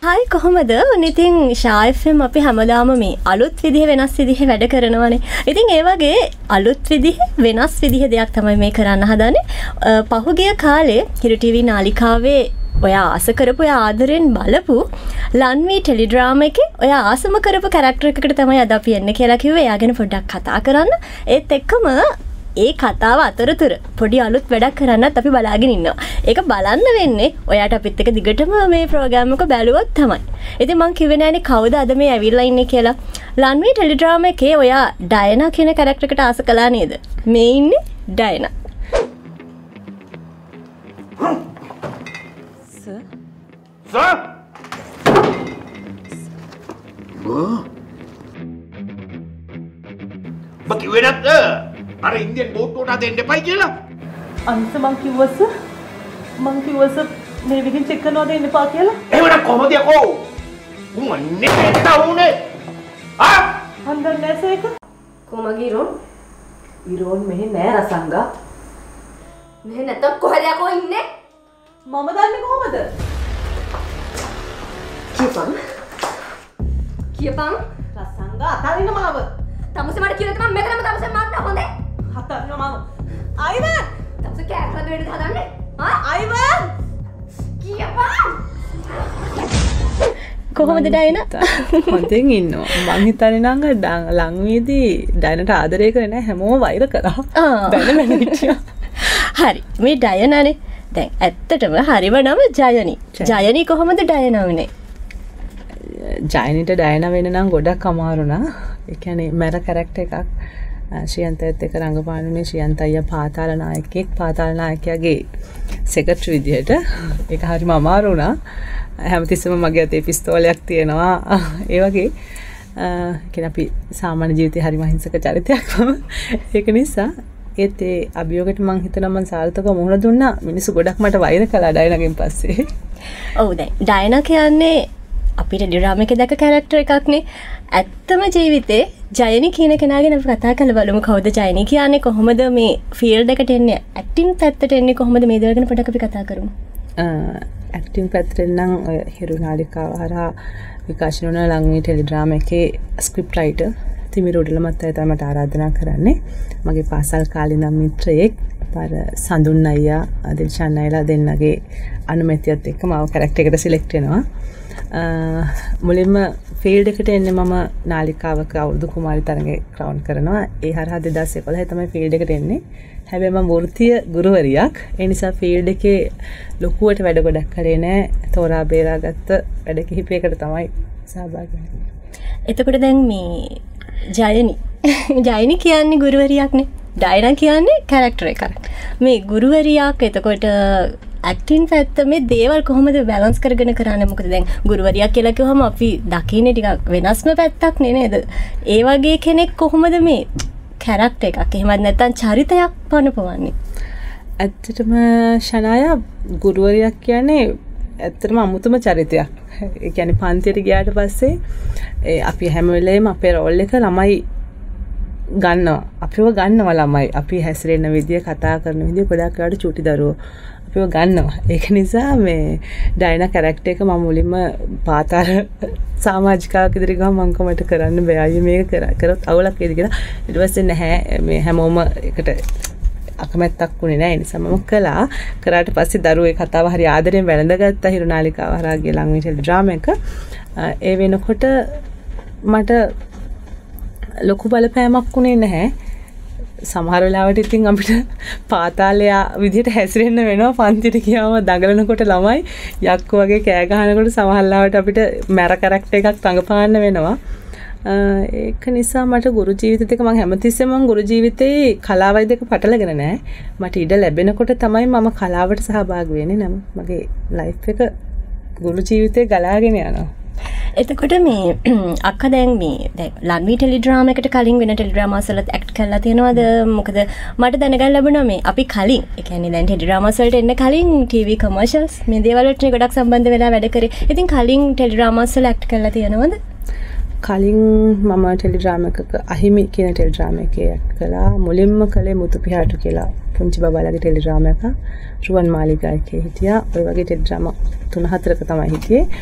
හයි කොහොමද? ඉතින් Shaa FM අපි හැමදාම මේ අලුත් විදිහ වෙනස් විදිහ වැඩ කරනවානේ. ඉතින් ඒ වගේ අලුත් විදිහ වෙනස් විදිහ දෙයක් තමයි මේ කරන්න හදන්නේ. පහුගිය කාලේ හිරු TV නාලිකාවේ ඔයා ආස කරපු ඔයා ආදරෙන් බලපු ලන්වී ටෙලිඩ්‍රාමා එකේ ඔයා ආසම කරපු කැරක්ටර් එකකට තමයි අද අපි එන්නේ කියලා කිව්වේ. එයා ගැන පොඩ්ඩක් කතා කරන්න. ඒත් එක්කම ඒ කතාව අතරතුර පොඩි අලුත් වැඩක් කරන්නත් අපි බලාගෙන ඉන්නවා. ඒක බලන්න වෙන්නේ ඔයාට අපිත් එක්ක දිගටම මේ ප්‍රෝග්‍රෑම් එක බැලුවොත් තමයි. ඉතින් මං කිව්වේ නෑනේ කවුද අද මේ ඇවිල්ලා ඉන්නේ කියලා. ලන්වී ටෙලිඩ්‍රාමා එකේ ඔයා ඩයනා කියන කැරක්ටර් එකට ආස කළා නේද? මේ ඉන්නේ Diana. Sir? Bagi wedat ke? Ada Indian boat ada depan je lah. අනිත් මං කිව්වස මේ විදිහින් චෙක් කරනවද එන්න එපා කියලා. mana කොහොමද යකෝ? උන් නෙට උනේ. ආ? හන්දන් නැසේක. කොමගේ ඉරෝන්? ඉරෝන් මෙහෙ නෑ රසංගා. මෙහෙ නැත්තම් කොහෙද යකෝ ඉන්නේ? මම දන්නේ කොහොමද? කියපන් රසංගා අතාරින්න මාව. තමසේ මට කියලා තමයි මේකම තමසේ මාන්න හොඳේ. අතාරින්න මාව. අයිවන් තමසේ කෑකලා දෙන්න හදන්නේ. ආ අයිවන් කියපන්. කොහොමද ඩයනා? හොඳින් ඉන්නවා. මං හිතන්නේ නම් ලංවීදී ඩයනට ආදරය කරේ නැහැ හැමෝම වෛර කරා. බැලුම හිටියා. හරි. මේ ඩයනානේ. දැන් ඇත්තටම හරිම නම ජයනි. ජයනි කොහොමද ඩයනා වුනේ? ජයනිට ඩයනා වෙන්න නම් ගොඩක් අමාරු නා. ඒ කියන්නේ මැර කැරක්ටර් එකක් ශ්‍රියන්තයත් එක්ක රංගපානුනේ ශ්‍රියන්ත අයියා පාතාල නායකයෙක් පාතාල නායකයාගේ සෙක්‍රටරි විදියට. ඒක හරිම අමාරු වුණා. හැමතිස්සෙම මගේ අතේ පිස්තෝලයක් තියෙනවා. ඒ වගේ කියන අපි සාමාන්‍ය ජීවිතේ හරිම අහිංසක චරිතයක් මම. ඒක නිසා ඒත් ඒ අභියෝගයට මං හිතනවා මං සාර්ථකව මුහුණ දුන්නා. මිනිස්සු ගොඩක් මට වෛර කළා ඩයනාගෙන් පස්සේ. ඔව් දැන් ඩයනා කියන්නේ අපිට ඩ්‍රාමා එකේ දැක කැරක්ටර් එකක්නේ. ඇත්තම ජීවිතේ ජයනි කියන කෙනා ගැන අපි කතා කරලා බලමු. කවුද ජයනි කියන්නේ? කොහොමද මේ ෆීල්ඩ් එකට එන්නේ? ඇක්ටිං පැත්තට එන්නේ කොහොමද? මේ දේවල් ගැන පොඩ්ඩක් අපි කතා කරමු. ඇක්ටිං පැත්තෙන් නම් ඔය හිරු නාලිකාව හරහා විකාශන වුණ ලංවී ටෙලිඩ්‍රාමා එකේ ස්ක්‍රිප්ට් රයිටර් තිමිර උඩලමත් අය තමයි මට ආරාධනා කරන්නේ. මගේ පාසල් කාලේ නම් මිත්‍රයෙක් පාර සඳුන් අයියා දිල්ෂාන් අයිලා දෙන්නගේ අනුමැතියත් එක්ක මාව කැරක්ටර් එකට සිලෙක්ට් වෙනවා. මුලින්ම ෆීල්ඩ් එකට එන්නේ මම නාලිකාවක අවුරුදු කුමාරි තරඟේ ක්‍රවුන් කරනවා. ඒ හරහා 2011 තමයි ෆීල්ඩ් එකට එන්නේ. හැබැයි මම වෘත්තීය ගුරුවරියක්. ඒ නිසා ෆීල්ඩ් එකේ ලොකුවට වැඩ ගොඩක් කරේ නෑ. තෝරා බේරාගත්ත වැඩ කිහිපයකට තමයි සහභාගී වෙන්නේ. එතකොට දැන් මේ ජයනි කියන්නේ ගුරුවරියක්නේ. ඩයනා කියන්නේ කැරක්ටර් එකක්. මේ ගුරුවරියක් එතකොට ඇක්ටිං පැත්ත මේ දේවල් කොහොමද බැලන්ස් කරගෙන කරන්නේ? මොකද දැන් ගුරුවරියක් කියලා කිව්වම අපි දකින්නේ ටිකක් වෙනස්ම පැත්තක් නේද? ඒ වගේ කෙනෙක් කොහොමද මේ කැරක්ටර් එකක් එහෙමත් නැත්නම් චරිතයක් පනපවන්නේ? ඇත්තටම ශනායා ගුරුවරියක් කියන්නේ ඇත්තටම අමුතුම චරිතයක්. ඒ කියන්නේ පන්තියට ගියාට පස්සේ අපි හැම වෙලේම අපේ රෝල් එක ළමයි ගන්නවා. අපිව ගන්නවා ළමයි. අපි හැසිරෙන විදිය, කතා කරන විදිය ගොඩක් වෙලාවට චූටි දරුවෝ අපිව ගන්නවා. ඒක නිසා මේ ඩයනා කැරක්ටර් එක මම මුලින්ම පාතාල සමාජිකාවක් ඉදිරිය ගම මම කොමට කරන්න බෑ. අයියේ මේක කරොත් අවුලක් වේද කියලා. ඊට පස්සේ නැහැ මේ හැමෝම එකට අකමැත්තක් වුණේ නැහැ. ඒ නිසා මම කළා. කරාට පස්සේ දරුවෝ ඒ කතාව හරි ආදරෙන් වැළඳගත්තා. හිරු නාලිකාව හරහා ගිය ලංවී ටෙලිඩ්‍රාමා එක. ඒ වෙනකොට මට ලොකු බලපෑමක් වුණේ නැහැ. සමහර වෙලාවට ඉතින් අපිට පාතාලයා විදිහට හැසිරෙන්න වෙනවා. පන්තිට ගියාම දඟලනකොට ළමයි යක්කු වගේ කෑ ගහනකොට සමහර වෙලාවට අපිට මැර කැරක්ටර් එකක් රඟපාන්න වෙනවා. ඒක නිසා මට ගුරු ජීවිතෙත් එක මම හැමතිස්සෙම ගුරු ජීවිතේ කලාවයි දෙක පටලගෙන නැහැ. මට ඉඩ ලැබෙනකොට තමයි මම කලාවට සහභාගී වෙන්නේ. නම් මගේ ලයිෆ් එක ගුරු ජීවිතේ ගලාගෙන යනවා. එතකොට මේ අක්කා දැන් මේ දැන් ලන්වී ටෙලිඩ්‍රාමා එකට කලින් වෙන ටෙලිඩ්‍රාමාස් වලත් ඇක්ට් කරලා තියෙනවද? මොකද මට දැනගන්න ලැබුණා මේ අපි කලින් ඒ කියන්නේ දැන් ටෙලිඩ්‍රාමාස් වලට එන්න කලින් ටීවී කොමර්ෂල්ස් මේ දේවල් වලට ගොඩක් සම්බන්ධ වෙලා වැඩ කරේ. ඉතින් කලින් ටෙලිඩ්‍රාමාස් වල ඇක්ට් කරලා තියෙනවද? කලින් මම ටෙලිඩ්‍රාමා එකක අහිමි කියන ටෙලිඩ්‍රාමා එකේ ඇක්ට් කළා. මුලින්ම කළේ මුතු පිහාටු කියලා පුංචි බබාලගේ ටෙලිඩ්‍රාමා එක. රුවන් මාලිගා එකේ හිටියා. ඔය වගේ ටෙලිඩ්‍රාමා 3-4ක තමයි හිටියේ.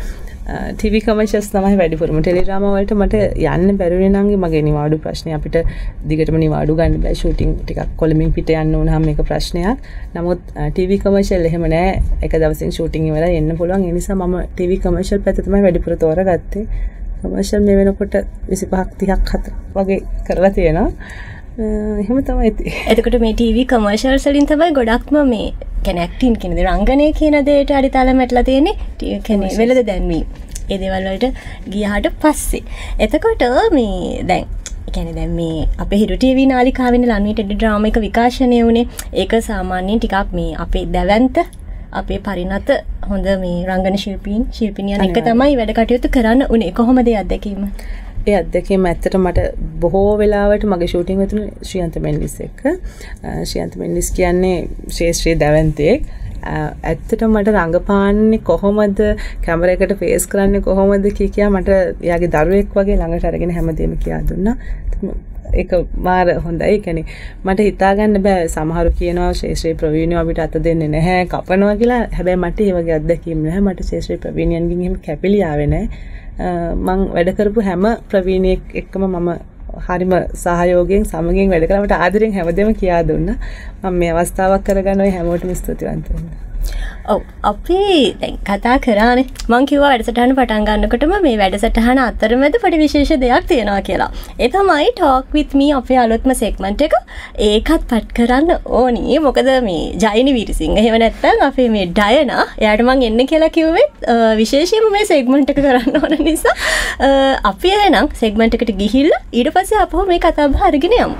TV commercials තමයි වැඩිපුරම. ටෙලිඩ්‍රාමා වලට මට යන්න බැරි වෙන නම් මගේ නිවාඩු ප්‍රශ්නේ අපිට දිගටම නිවාඩු ගන්න බෑ. ෂූටින් ටිකක් කොළඹින් පිට යන්න ඕනහම මේක ප්‍රශ්නයක්. නමුත් TV commercial එහෙම නෑ. එක දවසින් ෂූටින් ඉවරයි එන්න පුළුවන්. ඒ නිසා මම TV commercial පැත්ත තමයි වැඩිපුර තෝරගත්තේ. commercial මේ වෙනකොට 25ක් 30ක් 4 වගේ කරලා තියෙනවා. එහෙම තමයි තියෙන්නේ. එතකොට මේ TV commercials වලින් තමයි ගොඩක්ම මේ කියන්නේ acting කියන දේ රංගනය කියන දේට අඩිතාලම ඇටලා තියෙන්නේ. කියන්නේ වෙලද දැන්වීම. ඒ දේවල් වලට ගියාට පස්සේ. එතකොට මේ දැන් කියන්නේ දැන් මේ අපේ හිරු TV නාලිකාවෙන් ලන්වී ටෙලි ඩ්‍රාමා එක විකාශනය වුණේ. ඒක සාමාන්‍යයෙන් ටිකක් මේ අපේ දැවැන්ත අපේ පරිණත හොඳ මේ රංගන ශිල්පිනියන් එක තමයි වැඩ කටයුතු කරන්න උනේ. කොහොමද ඒ අත්දැකීම? ඒ අත්දැකීම ඇත්තට මට බොහෝ වෙලාවට මගේ ෂූටින් වෙතුනේ ශ්‍රියන්ත මෙන්ඩිස් එක්ක. ශ්‍රියන්ත මෙන්ඩිස් කියන්නේ ශ්‍රේෂ්ඨ දැවැන්තයෙක්. ඇත්තට මට රංගපාන්නේ කොහොමද, කැමරේකට ෆේස් කරන්නේ කොහොමද කියා මට එයාගේ දරුවෙක් වගේ ළඟට අරගෙන හැමදේම කියා දුන්නා. ඒක මාර හොඳයි. ඒ කියන්නේ මට හිතා ගන්න බෑ සමහරු කියනවා ශේෂ්ත්‍රී ප්‍රවීණයෝ අපිට අත දෙන්නේ නැහැ කපනවා කියලා. හැබැයි මට ඒ වගේ අත්දැකීම් නැහැ. මට ශේෂ්ත්‍රී ප්‍රවීණයන්ගෙන් එහෙම කැපිලි ආවේ නැහැ. මං වැඩ කරපු හැම ප්‍රවීණයෙක් එක්කම මම හරිම සහයෝගයෙන් සමගින් වැඩ කළා. මට ආදරෙන් හැමදේම කියා දුන්නා. මම මේ අවස්ථාවක් කරගන්න ඔය හැමෝටම ස්තුතිවන්ත වෙනවා. ඔව් අපි දැන් කතා කරානේ. මං කිව්වා වැඩසටහන පටන් ගන්නකොටම මේ වැඩසටහන අතරමැද පොඩි විශේෂ දෙයක් තියෙනවා කියලා. ඒ තමයි talk with me අපේ අලුත්ම segment එක. ඒකත් පට් කරන්න ඕනි. මොකද මේ ජයිනි වීරසිංහ එහෙම නැත්නම් අපේ මේ ඩයනා එයාට මං එන්න කියලා කිව්වෙත් විශේෂයෙන්ම මේ segment එක කරන්න ඕන නිසා අපි එහෙනම් segment එකට ගිහිල්ලා ඊට පස්සේ අපහු මේ කතා බහ අරගෙන යමු.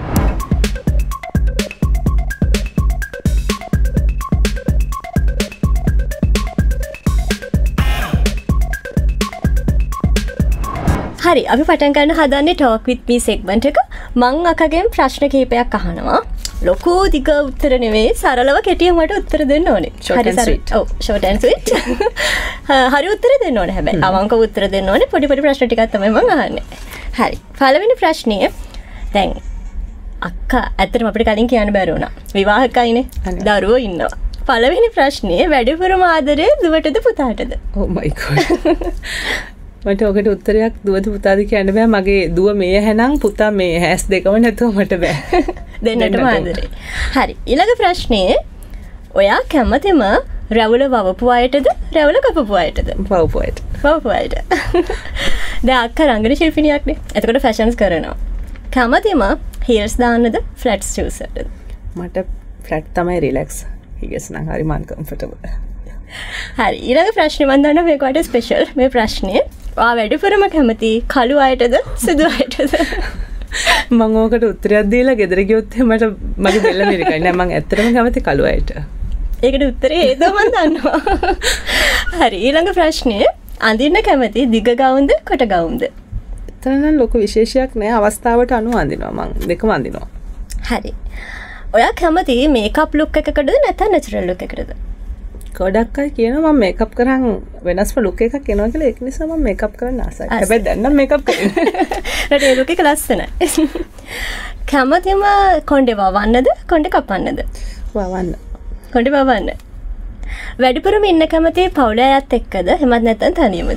හරි අපි පටන් ගන්න හදන්නේ talk with me segment එක. මං අකගෙන් ප්‍රශ්න කිහිපයක් අහනවා. ලොකු දිග උත්තර නෙවෙයි සරලව කෙටියෙන් මට උත්තර දෙන්න ඕනේ. Short and sweet. ඔව් short and sweet. හරි උත්තර දෙන්න ඕනේ හැබැයි. අවංකව උත්තර දෙන්න ඕනේ. පොඩි පොඩි ප්‍රශ්න ටිකක් තමයි මං අහන්නේ. හරි. පළවෙනි ප්‍රශ්නය දැන් අක්කා ඇත්තටම අපිට කලින් කියන්න බැරි වුණා. විවාහකයිනේ. දරුවෝ ඉන්නවා. පළවෙනි ප්‍රශ්නේ වැඩිපුරම ආදරේ දුවටද පුතාටද? Oh my god. මට ඔකට උත්තරයක් දුවද පුතාද කියන්න බෑ. මගේ දුව මේ හැනම් පුතා මේ හැස් දෙකම නැතුව මට බෑ. දෙන්නටම ආදරේ. හරි. ඊළඟ ප්‍රශ්නේ ඔයා කැමතිම රැවුල වවපු අයටද රැවුල කපපු අයටද? වවපු අයට. වවපු අයට. දැන් අක්කා රංගන ශිල්පිනියක් නේ. එතකොට ෆැෂන්ස් කරනවා. කැමතිම හීල්ස් දාන්නද ෆ්ලැට්ස් චූස් කරන්නද? මට ෆ්ලැට් තමයි රිලැක්ස්. හීල්ස් නම් හරි මන් කම්ෆර්ටබල්. හරි. ඊළඟ ප්‍රශ්නේ මම දන්නවා මේක වඩා ස්පෙෂල්. මේ ප්‍රශ්නේ වැඩිපුරම කැමති කළු අයටද සුදු අයටද? මම ඕකට උත්තරයක් දීලා ගෙදර ගියොත් මට මගේ බෙල්ල මිරිකයි නෑ. මම ඇත්තටම කැමති කළු අයට. ඒකට උත්තරේ ඒද මම දන්නවා. හරි. ඊළඟ ප්‍රශ්නේ අඳින්න කැමති දිග ගවුම්ද කොට ගවුම්ද? එතන ලොකු විශේෂයක් නෑ. අවස්ථාවට අනුව අඳිනවා. මම දෙකම අඳිනවා. හරි. ඔයා කැමති මේකප් ලුක් එකකටද නැත්නම් නැචරල් ලුක් එකකටද? ගොඩක් අය කියනවා මම මේකප් කරන් වෙනස්ම ලුක් එකක් එනවා කියලා. ඒක නිසා මම මේකප් කරන්න ආසයි. හැබැයි දැන් නම් මේකප් කරන්නේ. රට ඒ ලුක් එක ලස්සනයි. කැමතිම කොණ්ඩේ වවන්නද කොණ්ඩේ කපන්නද? වවන්න. කොණ්ඩේ වවන්න. වැඩිපුරම ඉන්න කැමති පවුල අයත් එක්කද එහෙමත් නැත්නම් තනියමද?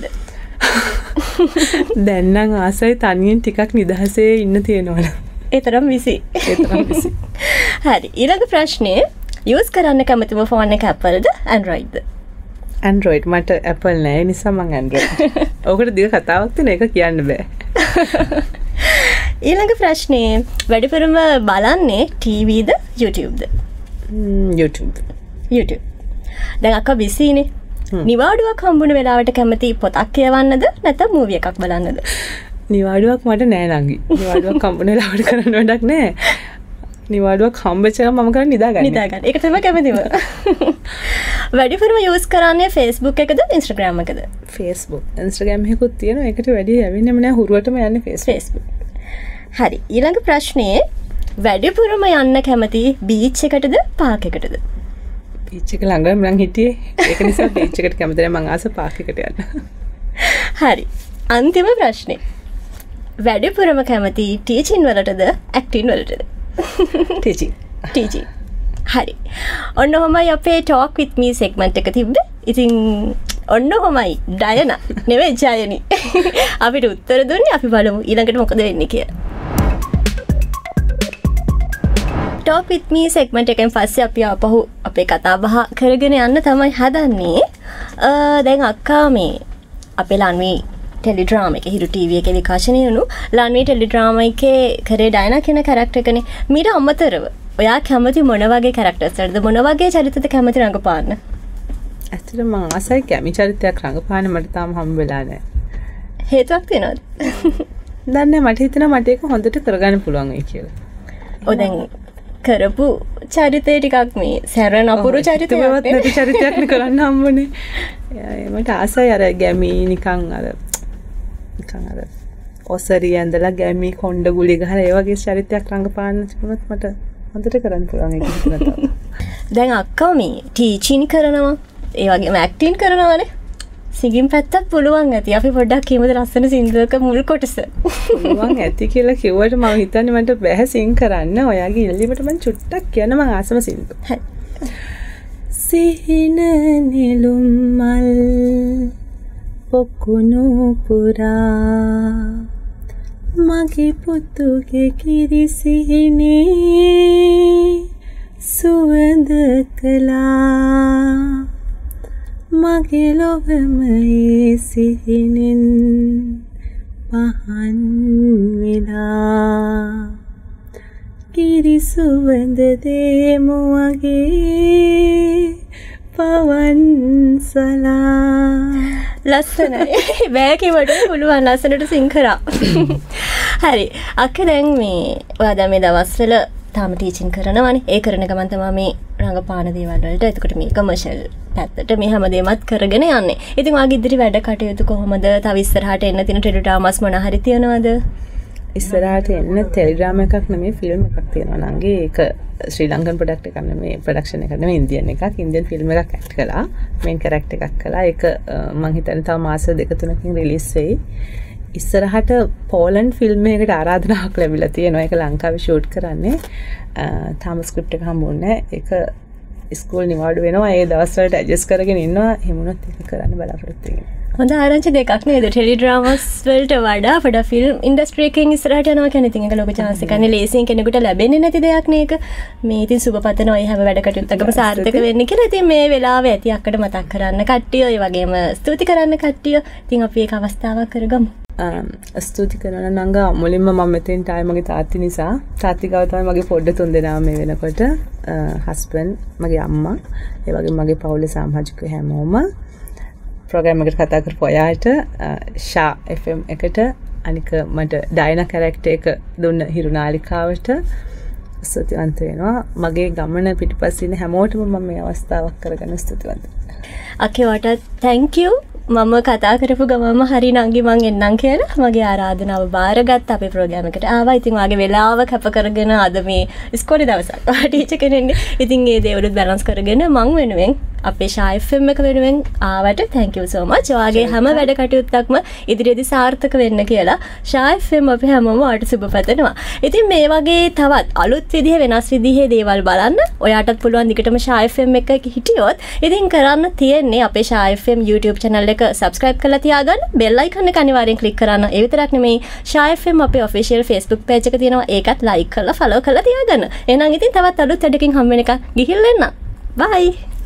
දැන් නම් ආසයි තනියෙන් ටිකක් නිදහසේ ඉන්න තියෙනවනේ. ඒ තරම් විසි. හරි. ඊළඟ ප්‍රශ්නේ යූස් කරන්න කැමතිම ෆෝන් එක Appleද Androidද? Android. මට Apple නෑ. ඒ නිසා මම Android. ඔකට දිග කතාවක් තියෙන එක කියන්න බෑ. ඊළඟ ප්‍රශ්නේ වැඩිපුරම බලන්නේ TVද YouTubeද? YouTube. YouTube. දැන් අක්කා බිසිනේ. නිවාඩුවක් හම්බුන වෙලාවට කැමති පොතක් කියවන්නද නැත්නම් මූවි එකක් බලන්නද? නිවාඩුවක් මට නෑ නංගි. නිවාඩුවක් හම්බුන වෙලාවට කරන්න වැඩක් නෑ. නිවාඩුවක් හම්බෙච්ච එක මම කරන්නේ නිදාගන්න. ඒක තමයි කැමතිම. වැඩිපුරම යූස් කරන්නේ Facebook එකද Instagram එකද? Facebook. Instagram එකකුත් තියෙනවා. ඒකට වැඩි යවෙන්නේම නෑ. හුරුවටම යන්නේ Facebook. හරි. ඊළඟ ප්‍රශ්නේ වැඩිපුරම යන්න කැමති බීච් එකටද පාක් එකටද? බීච් එක ළඟම මං හිටියේ. ඒක නිසා බීච් එකට කැමති නෑ. මං ආස පාක් එකට යන්න. හරි. අන්තිම ප්‍රශ්නේ වැඩිපුරම කැමති ටීචින් වලටද ඇක්ටින් වලටද? ටීචින්. හරි. ඔන්න ඔහමයි අපේ talk with me segment එක තිබ්බේ. ඉතින් ඔන්න කොහමයි ඩයන නෙවෙයි ජයනි. අපිට උත්තර දුන්නේ අපි බලමු ඊළඟට මොකද වෙන්නේ කියලා. Talk with me segment එකෙන් පස්සේ අපි ආපහු අපේ කතා බහ කරගෙන යන්න තමයි හදන්නේ. දැන් අක්කා මේ අපේ ලන්වී ටෙලිඩ්‍රාම එකේ හිරු ටීවී එකේ විකාශනය වුණු ලන්වී ටෙලිඩ්‍රාම එකේ කරේ ඩයනා කියන කැරක්ටර් එකනේ. මීට අමතරව ඔයා කැමති මොන වගේ කැරක්ටර්ස් වලද මොන වගේ චරිතද කැමති රඟපාන්න? ඇත්තටම මම ආසයි කැමි චරිතයක් රඟපාන්න මට තාම හම්බ වෙලා නැහැ. හේතුවක් තියෙනවද? දන්නේ මට හිතෙනවා මට ඒක හොඳට කරගන්න පුළුවන් වෙයි කියලා. ඔය දැන් කරපු චරිතය ටිකක් මේ සැරණ අපුරු චරිතයක් නැති චරිතයක් නේ කරන්න හම්බුනේ. මට ආසයි අර ගැමි නිකන් අර ඔසරිය ඇඳලා ගැමි කොණ්ඩ ගුලි ගහලා ඒ වගේ චරිතයක් රඟපාන්න තිබුණොත් මට හොඳට කරන්න පුළුවන් ඒක හිතනවා. දැන් අක්කා මේ ටීචින් කරනවා ඒ වගේම ඇක්ටින් කරනවානේ. සිගින් පැත්තත් පුළුවන් ඇති. අපි පොඩ්ඩක් කියමුද ලස්සන සින්දුවක මුල් කොටස. පුළුවන් ඇති කියලා කිව්වට මම හිතන්නේ මට බැහැ සින් කරන්න. ඔයාගේ ඉල්ලීමට මම චුට්ටක් කියන්න මම ආසම සින්දුව. හරි. සිහින නිලුම් මල් පොකුණු පුරා මගේ පුතුගේ කිරිසිහිනේ සුවඳ කළා මගේ ලොවමයේ සිහිනෙන් පහන් වෙලා කිරි සුවඳ දේමු වගේ පවන් සලා. ලස්සනයි. බෑ කිව්වට පුළුවන් ලස්සනට සිං කරා. හරි. අක්ක දැන් මේ ඔයා දැන් මේ දවස්වල තාම ටීචින් කරනවානේ. ඒ කරන ගමන් තමයි මේ රංගපාන දේවල් වලට එතකොට මේ කමර්ෂල් පැත්තට මේ හැමදේමත් කරගෙන යන්නේ. ඉතින් ඔයාගේ ඉදිරි වැඩ කටයුතු කොහොමද? තව ඉස්සරහට එන්න තියෙන ටෙලිඩ්‍රාමාස් මොන හරි තියනවද? ඉස්සරහට එන්න ටෙලිඩ්‍රාම එකක් නෙමෙයි ෆිල්ම් එකක් තියෙනවා නංගි. ඒක ශ්‍රී ලංකන් ප්‍රොඩක්ට් එකක් නෙමෙයි ප්‍රොඩක්ෂන් එකක් නෙමෙයි ඉන්දියන් එකක්. ඉන්දියන් ෆිල්ම් එකක් ඇක්ට් කළා. මේන් කැරක්ටර් එකක් කළා. ඒක මං හිතන්නේ තව මාස 2-3කින් රිලීස් වෙයි. ඉස්සරහට පෝලන්ඩ් ෆිල්ම් එකකට ආරාධනාවක් ලැබිලා තියෙනවා. ඒක ලංකාවේ ෂූට් කරන්නේ. තාම ස්ක්‍රිප්ට් එක හම්බුන්නේ නැහැ. ඒක ස්කූල් නිවාඩු වෙනවා. ඒ දවස් වලට ඇඩ්ජස්ට් කරගෙන ඉන්නවා. එහෙමනොත් ඒක කරන්න බලාපොරොත්තු වෙනවා. හොඳ ආරංචි දෙකක් නේද? ටෙලිඩ්‍රාමාස් වලට වඩා අපේ ෆිල්ම් ඉන්ඩස්ට්‍රි එකෙන් ඉස්සරහට යනවා කියන්නේ ඉතින් ඒක ලොකු chance එකක් නේ. ලේසියෙන් කෙනෙකුට ලැබෙන්නේ නැති දෙයක් නේ ඒක. මේ ඉතින් සුබපතන ඔය හැම වැඩ කටයුත්තකම සාර්ථක වෙන්න කියලා. ඉතින් මේ වෙලාවේ ඇති අක්කට මතක් කරන්න කට්ටිය, ඒ වගේම ස්තුති කරන්න කට්ටිය. ඉතින් අපි ඒක අවස්ථාවක් කරගමු. ස්තුති කරනවා නංගා. මුලින්ම මම මෙතෙන්ට ආවේ මගේ තාත්ති නිසා. තාත්ති ගාව තමයි මගේ පොඩ්ඩ තුන් දෙනාම මේ වෙනකොට. හස්බන්ඩ්, මගේ අම්මා, ඒ වගේම මගේ පවුලේ සමාජික හැමෝම ප්‍රෝග්‍රෑම් එකට කතා කරපු අයයට ෂා FM එකට අනික මට ඩයනා කැරක්ටර් එක දුන්න හිරු නාලිකාවට ස්තුතිවන්ත වෙනවා. මගේ ගමන පිටිපස්සේ ඉන්න හැමෝටම මම මේ අවස්ථාවක් කරගන්න ස්තුතිවන්ත. අකේවට thank you. මම කතා කරපු ගමම හරි නංගි මං එන්නම් කියලා මගේ ආරාධනාව බාරගත්ත අපේ ප්‍රෝග්‍රෑම් එකට ආවා. ඉතින් වාගේ වෙලාව කැප කරගෙන අද මේ ඉස්කෝලේ දවසක් ටීචර් කෙනෙක්නේ. ඉතින් මේ දේවලුත් බැලන්ස් කරගෙන මං වෙනුවෙන් අපේ ෂා FM එක වෙනුවෙන් ආවට thank you so much. වාගේ හැම වැඩ කටයුත්තක්ම ඉදිරියේදී සාර්ථක වෙන්න කියලා ෂා FM අපි හැමෝම වාට සුබපතනවා. ඉතින් මේ වගේ තවත් අලුත් විදිහේ වෙනස් විදිහේ දේවල් බලන්න ඔයාටත් පුළුවන් දිගටම ෂා FM එක හිටියොත් ඉතින් කරන්න තියෙන්නේ අපේ ෂා FM YouTube channel එක subscribe කරලා තියාගන්න. bell icon එක අනිවාර්යෙන් click කරන්න. ඒ විතරක් නෙමෙයි ෂා FM අපේ official Facebook page එක තියෙනවා. ඒකත් like කරලා follow කරලා තියාගන්න. එහෙනම් ඉතින් තවත් අලුත් වැඩකින් හම්බ වෙන එක ගිහින් එන්න. bye.